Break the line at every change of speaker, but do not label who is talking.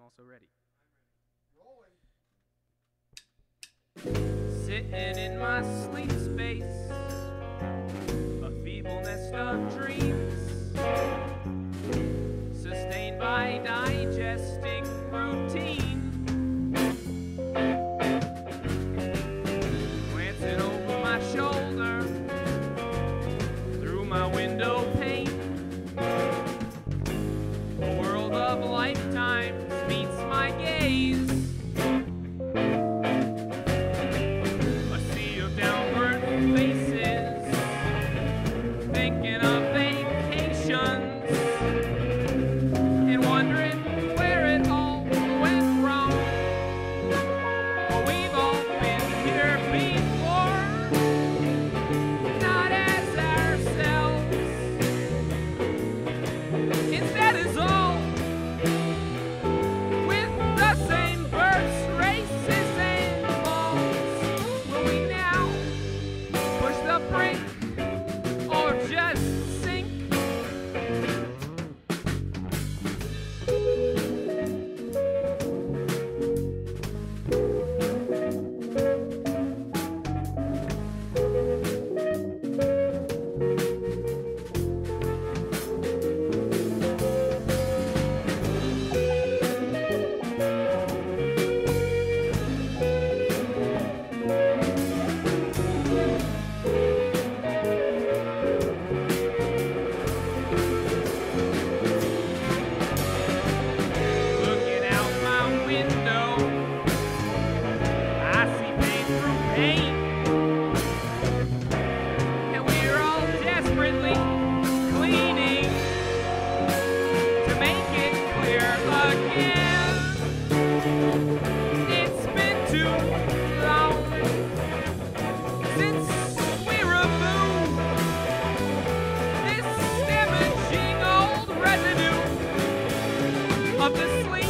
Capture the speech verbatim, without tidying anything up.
also ready.
Rolling.
Sitting in my sleep space, a feeble nest of dreams, sustained by digesting routine. Glancing over my shoulder, through my window pane, a world of lifetimes meets my gaze. A sea of downward faces, thinking of vacations, and wondering where it all went wrong. But we've all been here before, not as ourselves. Instead is all with the same births, races, and falls. Will we now push the brink or just sink? Looking out my window, I see pain through pain, and we're all desperately cleaning to make it clear again. It's been too long since we removed this damaging old residue of the sleep